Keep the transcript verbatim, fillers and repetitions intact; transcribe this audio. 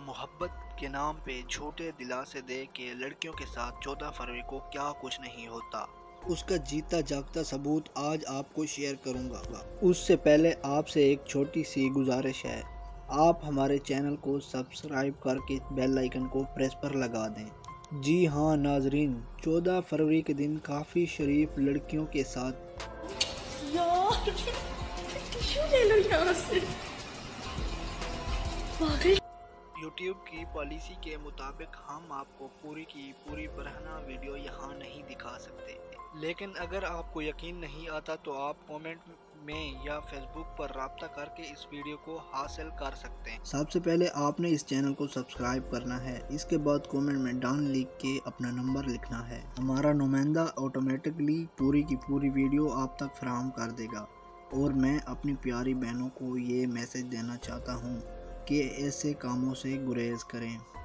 मोहब्बत के नाम पे झूठे दिलासे दे के लड़कियों के साथ चौदह फरवरी को क्या कुछ नहीं होता, उसका जीता जागता सबूत आज आपको शेयर करूंगा। उससे पहले आपसे एक छोटी सी गुजारिश है, आप हमारे चैनल को सब्सक्राइब करके बेल आइकन को प्रेस पर लगा दें। जी हाँ नाजरीन, चौदह फरवरी के दिन काफ़ी शरीफ लड़कियों के साथ यार ले लो यहाँ से। यूट्यूब की पॉलिसी के मुताबिक हम आपको पूरी की पूरी बरहना वीडियो यहाँ नहीं दिखा सकते, लेकिन अगर आपको यकीन नहीं आता तो आप कमेंट में या फेसबुक पर राब्ता करके इस वीडियो को हासिल कर सकते हैं। सबसे पहले आपने इस चैनल को सब्सक्राइब करना है, इसके बाद कमेंट में डॉन लिख के अपना नंबर लिखना है। हमारा नुमाइंदा ऑटोमेटिकली पूरी की पूरी वीडियो आप तक फराहम कर देगा। और मैं अपनी प्यारी बहनों को ये मैसेज देना चाहता हूँ कि ऐसे कामों से गुरेज करें।